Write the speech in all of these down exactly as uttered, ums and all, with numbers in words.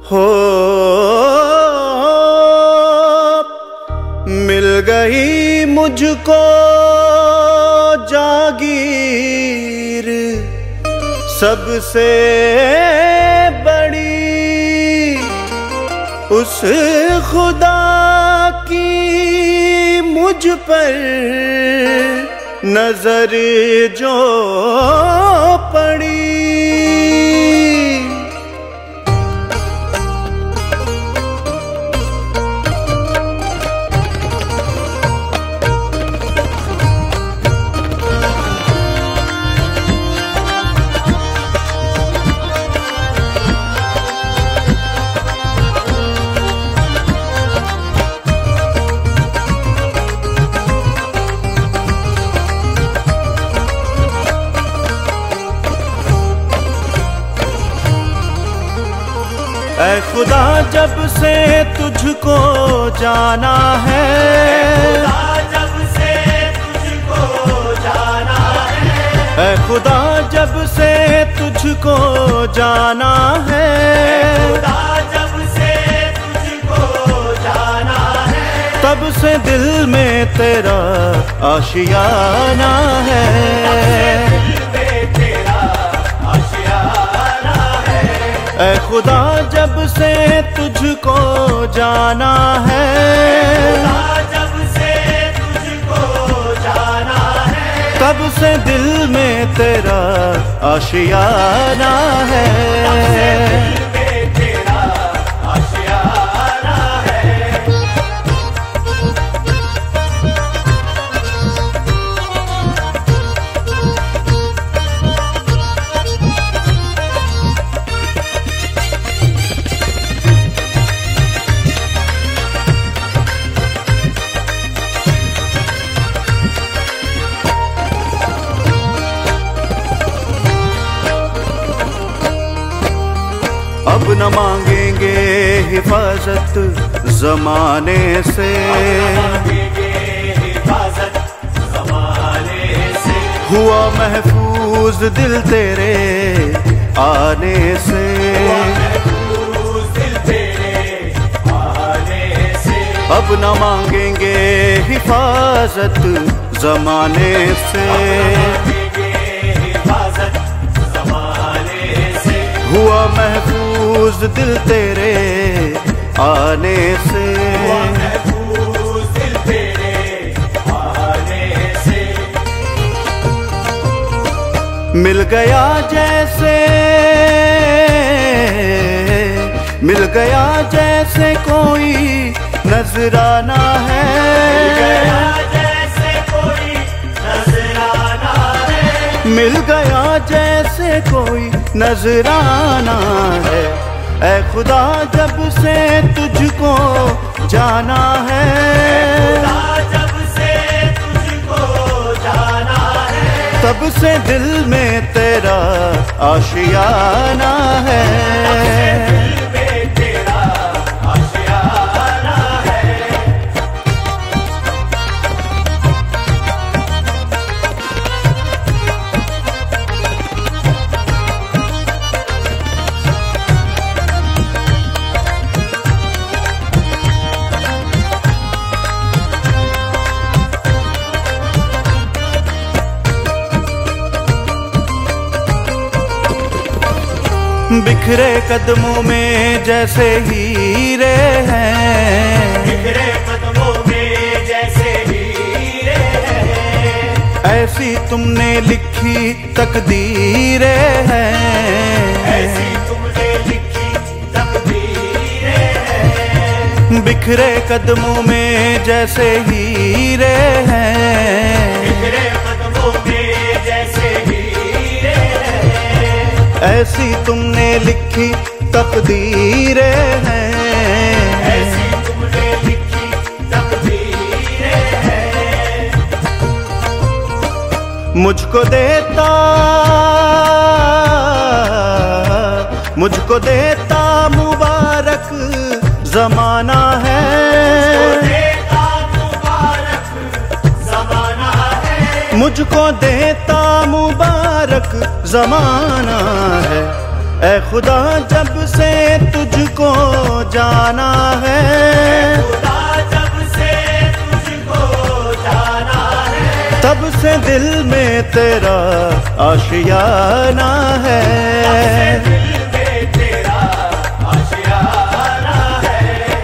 हो मिल गई मुझको जागीर सबसे बड़ी, उस खुदा की मुझ पर नजर जो पड़ी। ऐ खुदा जब से तुझको जाना है, खुदा जब से तुझको जाना है, ऐ खुदा जब से तुझको जाना है, खुदा जब से तुझको जाना है, तब से दिल में तेरा आशियाना है। ऐ खुदा जब से तुझको जाना है, खुदा जब से तुझको जाना है, तब से दिल में तेरा आशियाना है। दिल में तेरा आशियाना है। अब न मांगेंगे हिफाजत जमाने से, हिफाजत ज़माने से, हुआ महफूज दिल तेरे आने से। महफूज दिल तेरे आने से, अब न मांगेंगे हिफाजत जमाने से, हिफाजत ज़माने से, हुआ महफूज दिल तेरे आने से। महफूज दिल तेरे आने से, मिल गया जैसे मिल गया जैसे कोई नजराना है, जैसे कोई नजराना है, मिल गया जैसे कोई नजराना है। ऐ खुदा जब से तुझको जाना है, खुदा जब से तुझको जाना है, तब से दिल में तेरा आशियाना है। दिल में तेरा आशियाना है। बिखरे कदमों में जैसे हीरे हैं, बिखरे कदमों में जैसे हीरे हैं, ऐसी तुमने लिखी तकदीरें हैं, ऐसी तुमने लिखी तकदीरें हैं, बिखरे कदमों में जैसे हीरे हैं, बिखरे कदमों में जैसे हीरे हैं, ऐसी तुमने लिखी तकदीरें हैं, ऐसी तुमने लिखी तकदीरें हैं। मुझको देता मुझको देता मुबारक जमाना है, देता मुबारक ज़माना है, मुझको देता मुबारक जमाना है। ऐ खुदा जब से तुझको जाना है, खुदा जब से तुझको जाना है, तब से दिल में तेरा आशियाना है। दिल में तेरा आशियाना है।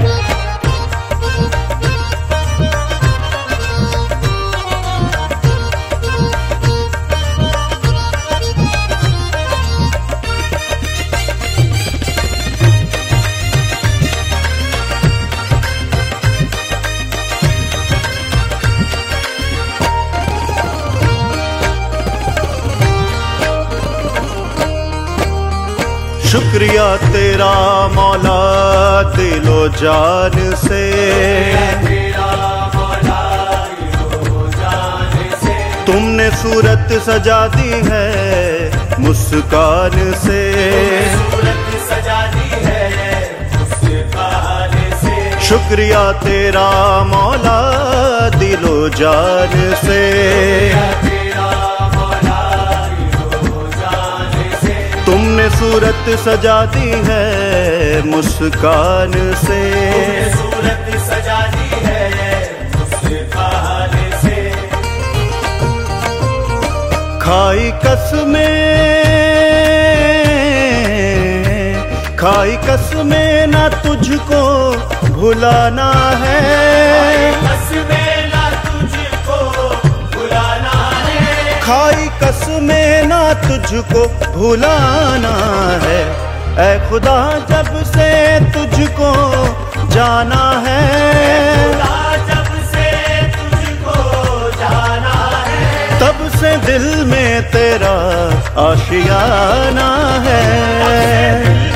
शुक्रिया तेरा मौला दिलो जान से, तेरा मौला दिलो जान से, तुमने सूरत सजा दी है मुस्कान से। सूरत सजा दी है मुस्कान से। शुक्रिया तेरा मौला दिलो जान से, तेरा मौला दिलो जान से, तुमने सूरत सजा दी है मुस्कान से। सूरत सजा दी है मुस्कान से। खाई कसमें खाई कसमें ना तुझको भुलाना है, कसमें ना तुझको भुलाना है, खाई कसमें ना तुझको भुलाना है। ऐ खुदा जब से तुझको जाना है, खुदा जब से तुझको जाना है, तब से दिल में तेरा आशियाना है।